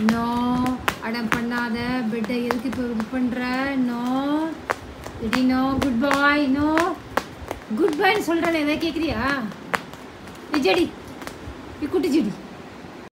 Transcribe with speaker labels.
Speaker 1: No அடம் பண்ணாத. பெட்டை எதுக்கு இப்போ இது பண்ணுற? No ready. No good bye. No good பாய்ன்னு சொல்கிறேன். எதாவது கேட்குறியா? ஜெடி குட்டி ஜெடி.